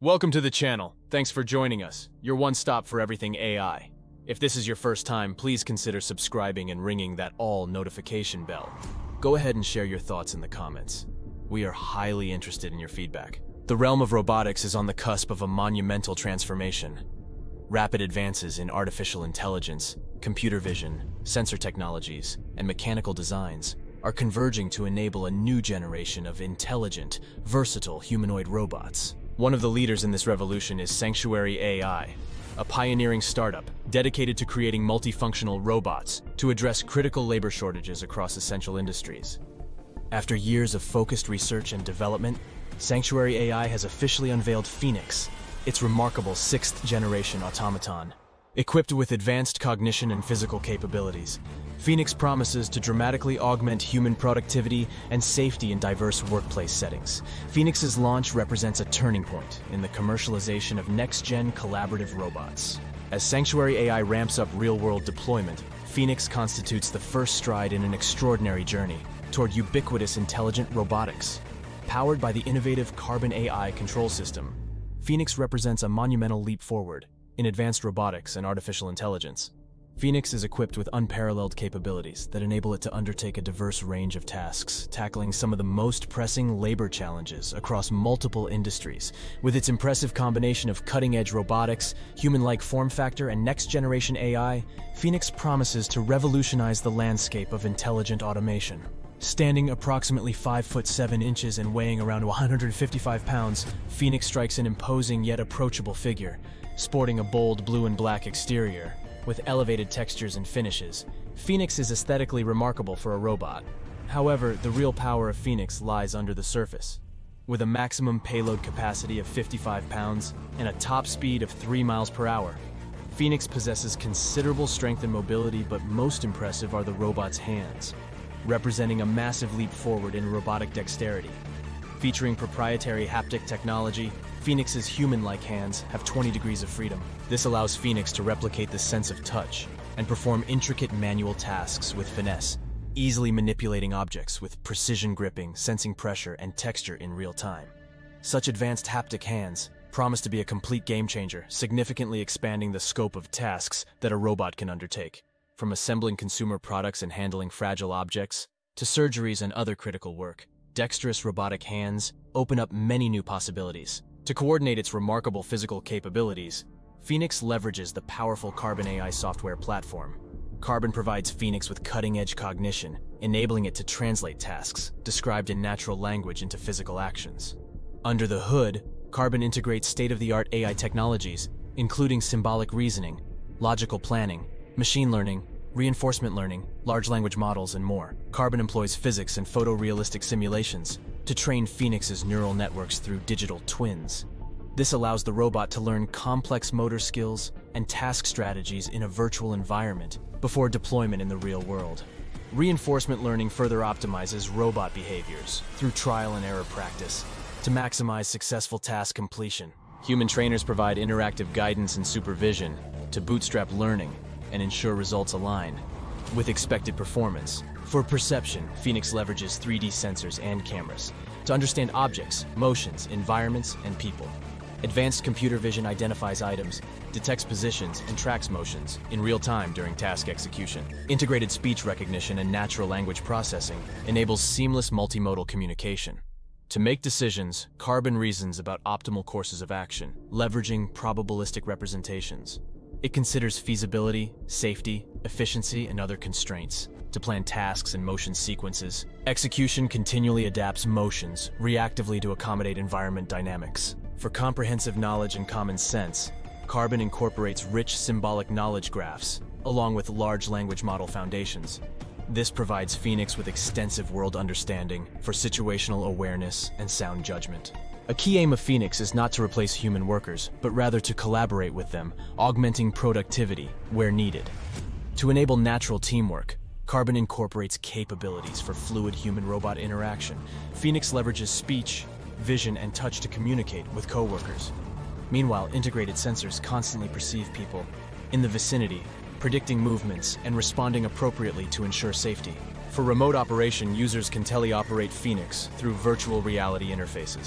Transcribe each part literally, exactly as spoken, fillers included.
Welcome to the channel. Thanks for joining us, your one stop for everything A I. If this is your first time, please consider subscribing and ringing that all notification bell. Go ahead and share your thoughts in the comments. We are highly interested in your feedback. The realm of robotics is on the cusp of a monumental transformation. Rapid advances in artificial intelligence, computer vision, sensor technologies, and mechanical designs are converging to enable a new generation of intelligent, versatile humanoid robots. One of the leaders in this revolution is Sanctuary A I, a pioneering startup dedicated to creating multifunctional robots to address critical labor shortages across essential industries. After years of focused research and development, Sanctuary A I has officially unveiled Phoenix, its remarkable sixth-generation automaton. Equipped with advanced cognition and physical capabilities, Phoenix promises to dramatically augment human productivity and safety in diverse workplace settings. Phoenix's launch represents a turning point in the commercialization of next-gen collaborative robots. As Sanctuary A I ramps up real-world deployment, Phoenix constitutes the first stride in an extraordinary journey toward ubiquitous intelligent robotics. Powered by the innovative Carbon A I control system, Phoenix represents a monumental leap forward in advanced robotics and artificial intelligence. Phoenix is equipped with unparalleled capabilities that enable it to undertake a diverse range of tasks, tackling some of the most pressing labor challenges across multiple industries. With its impressive combination of cutting-edge robotics, human-like form factor, and next-generation A I, Phoenix promises to revolutionize the landscape of intelligent automation. Standing approximately five foot seven inches and weighing around one hundred fifty-five pounds, Phoenix strikes an imposing yet approachable figure. Sporting a bold blue and black exterior, with elevated textures and finishes, Phoenix is aesthetically remarkable for a robot. However, the real power of Phoenix lies under the surface. With a maximum payload capacity of fifty-five pounds and a top speed of three miles per hour, Phoenix possesses considerable strength and mobility, but most impressive are the robot's hands, representing a massive leap forward in robotic dexterity. Featuring proprietary haptic technology, Phoenix's human-like hands have twenty degrees of freedom. This allows Phoenix to replicate the sense of touch and perform intricate manual tasks with finesse, easily manipulating objects with precision gripping, sensing pressure and texture in real time. Such advanced haptic hands promise to be a complete game-changer, significantly expanding the scope of tasks that a robot can undertake. From assembling consumer products and handling fragile objects, to surgeries and other critical work, dexterous robotic hands open up many new possibilities. To coordinate its remarkable physical capabilities, Phoenix leverages the powerful Carbon A I software platform. Carbon provides Phoenix with cutting-edge cognition, enabling it to translate tasks described in natural language into physical actions. Under the hood, Carbon integrates state-of-the-art A I technologies, including symbolic reasoning, logical planning, machine learning, reinforcement learning, large language models, and more. Carbon employs physics and photorealistic simulations to train Phoenix's neural networks through digital twins. This allows the robot to learn complex motor skills and task strategies in a virtual environment before deployment in the real world. Reinforcement learning further optimizes robot behaviors through trial and error practice to maximize successful task completion. Human trainers provide interactive guidance and supervision to bootstrap learning and ensure results align with expected performance. For perception, Phoenix leverages three D sensors and cameras to understand objects, motions, environments, and people. Advanced computer vision identifies items, detects positions, and tracks motions in real time during task execution. Integrated speech recognition and natural language processing enables seamless multimodal communication. To make decisions, Carbon reasons about optimal courses of action, leveraging probabilistic representations. It considers feasibility, safety, efficiency, and other constraints to plan tasks and motion sequences. Execution continually adapts motions reactively to accommodate environment dynamics. For comprehensive knowledge and common sense, Carbon incorporates rich symbolic knowledge graphs, along with large language model foundations. This provides Phoenix with extensive world understanding for situational awareness and sound judgment. A key aim of Phoenix is not to replace human workers, but rather to collaborate with them, augmenting productivity where needed. To enable natural teamwork, Carbon incorporates capabilities for fluid human-robot interaction. Phoenix leverages speech, vision, and touch to communicate with coworkers. Meanwhile, integrated sensors constantly perceive people in the vicinity, predicting movements and responding appropriately to ensure safety. For remote operation, users can teleoperate Phoenix through virtual reality interfaces.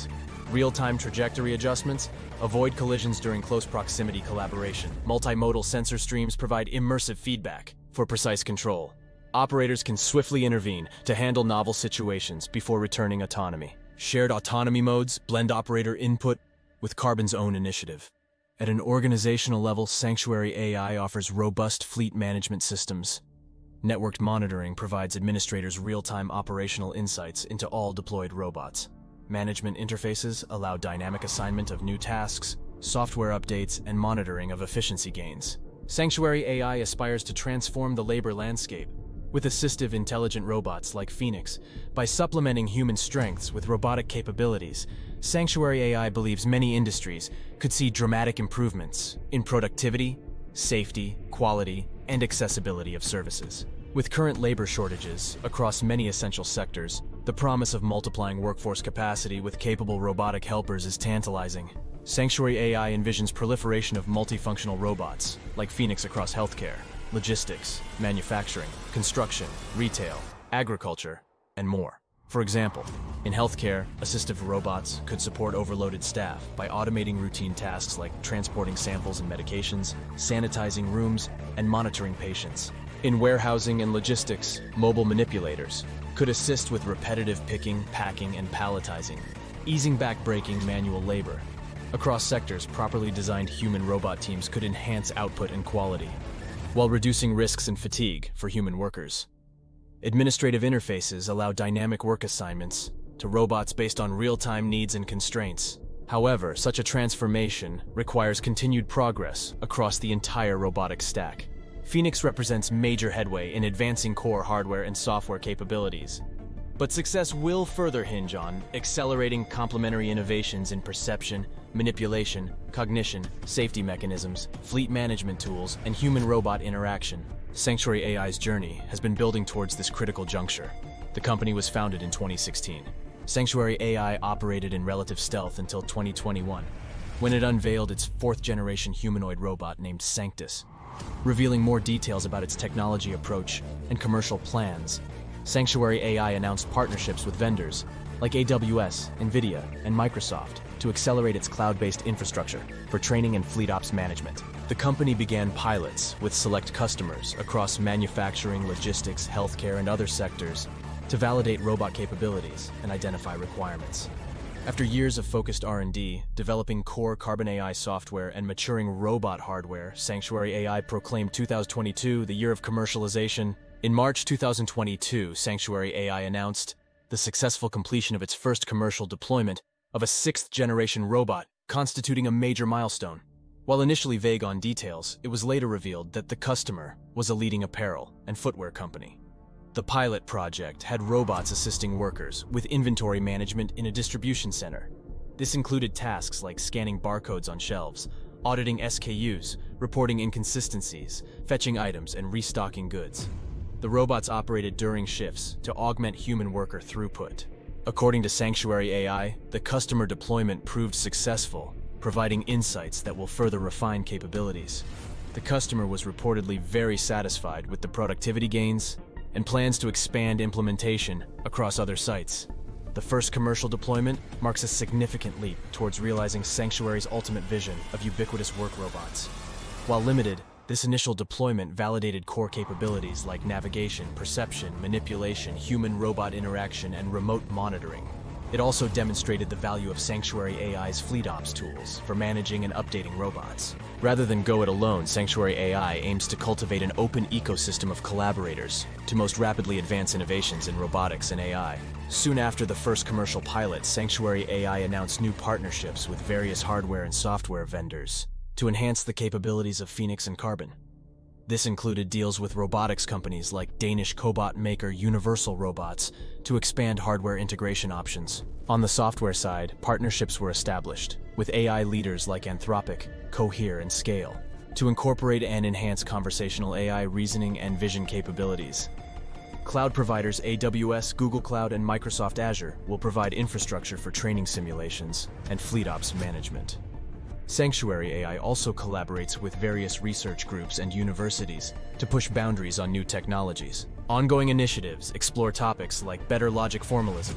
real-time trajectory adjustments, avoid collisions during close proximity collaboration. Multimodal sensor streams provide immersive feedback for precise control. Operators can swiftly intervene to handle novel situations before returning autonomy. Shared autonomy modes blend operator input with Carbon's own initiative. At an organizational level, Sanctuary A I offers robust fleet management systems. Networked monitoring provides administrators real-time operational insights into all deployed robots. Management interfaces allow dynamic assignment of new tasks, software updates, and monitoring of efficiency gains. Sanctuary A I aspires to transform the labor landscape with assistive intelligent robots like Phoenix. By supplementing human strengths with robotic capabilities, Sanctuary A I believes many industries could see dramatic improvements in productivity, safety, quality, and accessibility of services. With current labor shortages across many essential sectors, the promise of multiplying workforce capacity with capable robotic helpers is tantalizing. Sanctuary A I envisions proliferation of multifunctional robots, like Phoenix across healthcare, logistics, manufacturing, construction, retail, agriculture, and more. For example, in healthcare, assistive robots could support overloaded staff by automating routine tasks like transporting samples and medications, sanitizing rooms, and monitoring patients. In warehousing and logistics, mobile manipulators could assist with repetitive picking, packing, and palletizing, easing back-breaking manual labor. Across sectors, properly designed human-robot teams could enhance output and quality, while reducing risks and fatigue for human workers. Administrative interfaces allow dynamic work assignments to robots based on real-time needs and constraints. However, such a transformation requires continued progress across the entire robotic stack. Phoenix represents major headway in advancing core hardware and software capabilities, but success will further hinge on accelerating complementary innovations in perception, manipulation, cognition, safety mechanisms, fleet management tools, and human-robot interaction. Sanctuary A I's journey has been building towards this critical juncture. The company was founded in twenty sixteen. Sanctuary A I operated in relative stealth until twenty twenty-one, when it unveiled its fourth-generation humanoid robot named Sanctus. Revealing more details about its technology approach and commercial plans, Sanctuary A I announced partnerships with vendors like A W S, NVIDIA, and Microsoft to accelerate its cloud-based infrastructure for training and fleet ops management. The company began pilots with select customers across manufacturing, logistics, healthcare, and other sectors to validate robot capabilities and identify requirements. After years of focused R and D, developing core Carbon A I software and maturing robot hardware, Sanctuary A I proclaimed two thousand twenty-two the year of commercialization. In March two thousand twenty-two, Sanctuary A I announced the successful completion of its first commercial deployment of a sixth-generation robot, constituting a major milestone. While initially vague on details, it was later revealed that the customer was a leading apparel and footwear company. The pilot project had robots assisting workers with inventory management in a distribution center. This included tasks like scanning barcodes on shelves, auditing S K Us, reporting inconsistencies, fetching items, and restocking goods. The robots operated during shifts to augment human worker throughput. According to Sanctuary A I, the customer deployment proved successful, providing insights that will further refine capabilities. The customer was reportedly very satisfied with the productivity gains and plans to expand implementation across other sites. The first commercial deployment marks a significant leap towards realizing Sanctuary's ultimate vision of ubiquitous work robots. While limited, this initial deployment validated core capabilities like navigation, perception, manipulation, human-robot interaction, and remote monitoring. It also demonstrated the value of Sanctuary A I's fleet ops tools for managing and updating robots. Rather than go it alone, Sanctuary A I aims to cultivate an open ecosystem of collaborators to most rapidly advance innovations in robotics and A I. Soon after the first commercial pilot, Sanctuary A I announced new partnerships with various hardware and software vendors to enhance the capabilities of Phoenix and Carbon. This included deals with robotics companies like Danish cobot maker Universal Robots to expand hardware integration options. On the software side, partnerships were established with A I leaders like Anthropic, Cohere, and Scale to incorporate and enhance conversational A I reasoning and vision capabilities. Cloud providers A W S, Google Cloud, and Microsoft Azure will provide infrastructure for training simulations and fleet ops management. Sanctuary A I also collaborates with various research groups and universities to push boundaries on new technologies. Ongoing initiatives explore topics like better logic formalisms,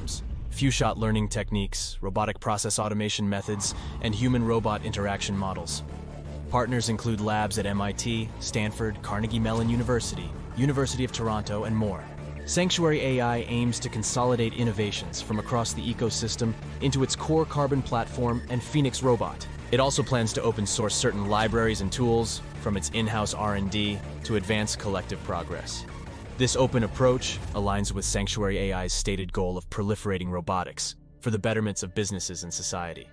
few-shot learning techniques, robotic process automation methods, and human-robot interaction models. Partners include labs at M I T, Stanford, Carnegie Mellon University, University of Toronto, and more. Sanctuary A I aims to consolidate innovations from across the ecosystem into its core Carbon platform and Phoenix robot. It also plans to open source certain libraries and tools, from its in-house R and D to advance collective progress. This open approach aligns with Sanctuary A I's stated goal of proliferating robotics for the betterments of businesses and society.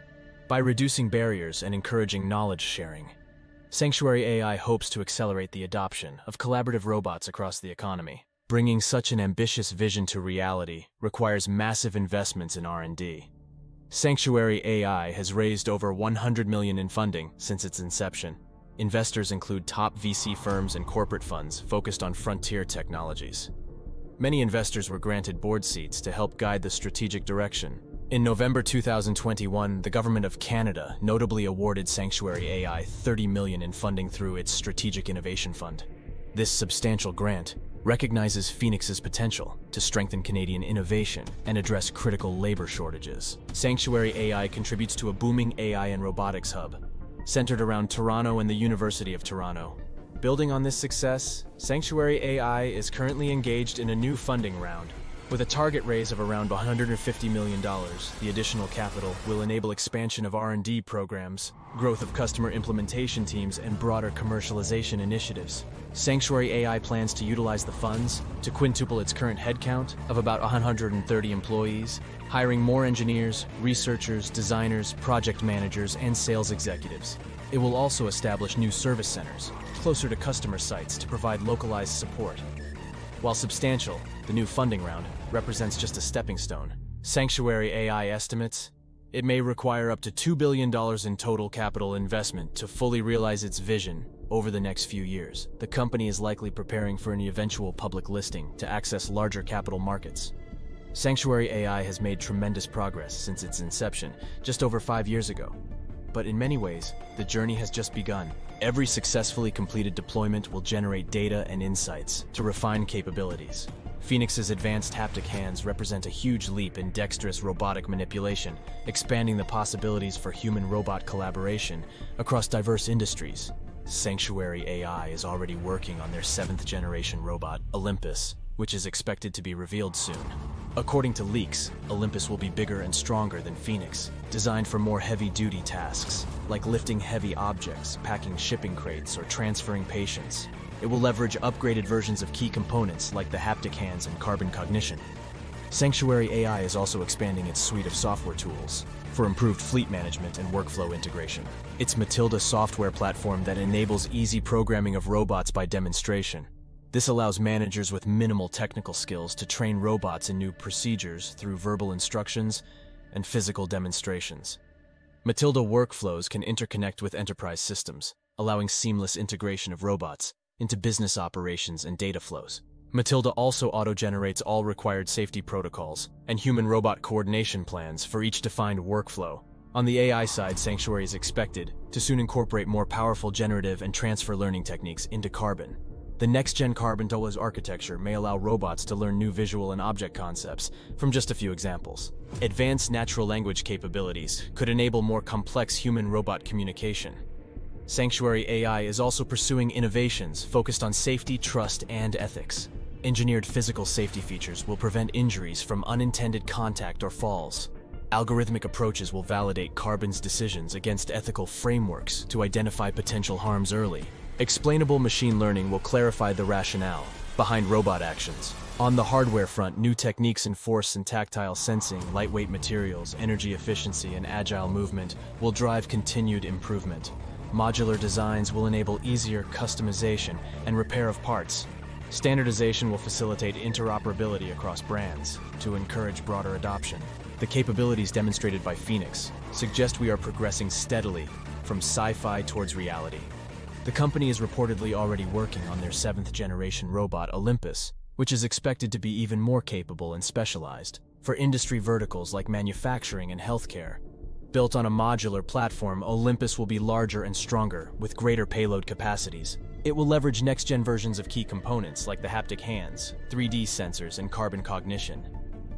By reducing barriers and encouraging knowledge sharing, Sanctuary A I hopes to accelerate the adoption of collaborative robots across the economy. Bringing such an ambitious vision to reality requires massive investments in R and D. Sanctuary A I has raised over one hundred million dollars in funding since its inception. Investors include top V C firms and corporate funds focused on frontier technologies. Many investors were granted board seats to help guide the strategic direction. In November two thousand twenty-one, the Government of Canada notably awarded Sanctuary A I thirty million dollars in funding through its Strategic Innovation Fund. This substantial grant recognizes Phoenix's potential to strengthen Canadian innovation and address critical labor shortages. Sanctuary A I contributes to a booming A I and robotics hub, centered around Toronto and the University of Toronto. Building on this success, Sanctuary A I is currently engaged in a new funding round. With a target raise of around one hundred fifty million dollars, the additional capital will enable expansion of R and D programs, growth of customer implementation teams, and broader commercialization initiatives. Sanctuary A I plans to utilize the funds to quintuple its current headcount of about one hundred thirty employees, hiring more engineers, researchers, designers, project managers, and sales executives. It will also establish new service centers closer to customer sites to provide localized support. While substantial, the new funding round represents just a stepping stone. Sanctuary A I estimates it may require up to two billion dollars in total capital investment to fully realize its vision over the next few years. The company is likely preparing for an eventual public listing to access larger capital markets. Sanctuary A I has made tremendous progress since its inception just over five years ago. But in many ways, the journey has just begun. Every successfully completed deployment will generate data and insights to refine capabilities. Phoenix's advanced haptic hands represent a huge leap in dexterous robotic manipulation, expanding the possibilities for human-robot collaboration across diverse industries. Sanctuary A I is already working on their seventh-generation robot, Olympus, which is expected to be revealed soon. According to leaks, Olympus will be bigger and stronger than Phoenix, designed for more heavy-duty tasks, like lifting heavy objects, packing shipping crates, or transferring patients. It will leverage upgraded versions of key components like the haptic hands and carbon cognition. Sanctuary A I is also expanding its suite of software tools for improved fleet management and workflow integration. Its Matilda software platform that enables easy programming of robots by demonstration. This allows managers with minimal technical skills to train robots in new procedures through verbal instructions and physical demonstrations. Matilda workflows can interconnect with enterprise systems, allowing seamless integration of robots into business operations and data flows. Matilda also auto-generates all required safety protocols and human-robot coordination plans for each defined workflow. On the A I side, Sanctuary is expected to soon incorporate more powerful generative and transfer learning techniques into Carbon. The next-gen Carbon Dola's architecture may allow robots to learn new visual and object concepts from just a few examples. Advanced natural language capabilities could enable more complex human-robot communication. Sanctuary A I is also pursuing innovations focused on safety, trust, and ethics. Engineered physical safety features will prevent injuries from unintended contact or falls. Algorithmic approaches will validate Carbon's decisions against ethical frameworks to identify potential harms early. Explainable machine learning will clarify the rationale behind robot actions. On the hardware front, new techniques in force and tactile sensing, lightweight materials, energy efficiency, and agile movement will drive continued improvement. Modular designs will enable easier customization and repair of parts. Standardization will facilitate interoperability across brands to encourage broader adoption. The capabilities demonstrated by Phoenix suggest we are progressing steadily from sci-fi towards reality. The company is reportedly already working on their seventh-generation robot, Olympus, which is expected to be even more capable and specialized for industry verticals like manufacturing and healthcare. Built on a modular platform, Olympus will be larger and stronger, with greater payload capacities. It will leverage next-gen versions of key components like the haptic hands, three D sensors, and carbon cognition.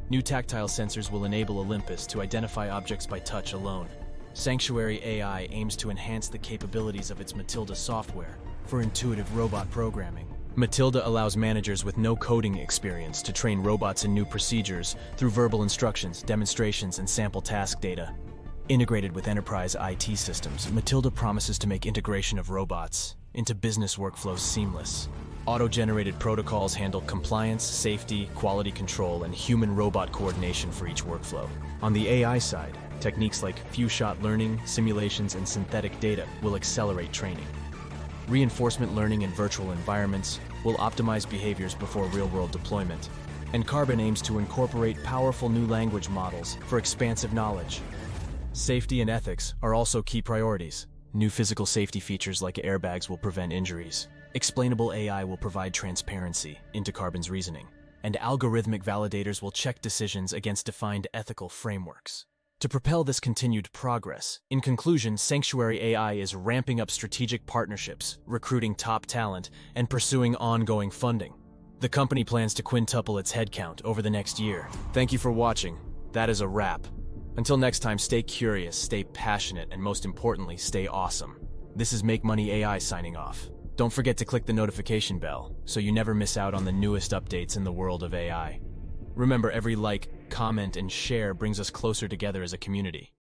New tactile sensors will enable Olympus to identify objects by touch alone. Sanctuary A I aims to enhance the capabilities of its Matilda software for intuitive robot programming. Matilda allows managers with no coding experience to train robots in new procedures through verbal instructions, demonstrations, and sample task data. Integrated with enterprise I T systems, Matilda promises to make integration of robots into business workflows seamless. Auto-generated protocols handle compliance, safety, quality control, and human-robot coordination for each workflow. On the A I side, techniques like few-shot learning, simulations, and synthetic data will accelerate training. Reinforcement learning in virtual environments will optimize behaviors before real-world deployment. And Carbon aims to incorporate powerful new language models for expansive knowledge. Safety and ethics are also key priorities. New physical safety features like airbags will prevent injuries. Explainable A I will provide transparency into Carbon's reasoning. And algorithmic validators will check decisions against defined ethical frameworks. To propel this continued progress, in conclusion, Sanctuary A I is ramping up strategic partnerships, recruiting top talent, and pursuing ongoing funding. The company plans to quintuple its headcount over the next year. Thank you for watching. That is a wrap. Until next time, stay curious, stay passionate, and most importantly, stay awesome. This is Make Money A I signing off. Don't forget to click the notification bell so you never miss out on the newest updates in the world of A I. Remember, every like, comment, and share brings us closer together as a community.